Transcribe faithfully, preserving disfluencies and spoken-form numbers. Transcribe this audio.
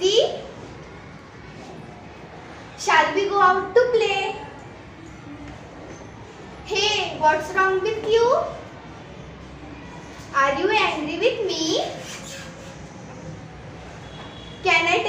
busy? Shall we go out to play? Hey, what's wrong with you? Are you angry with me? Can I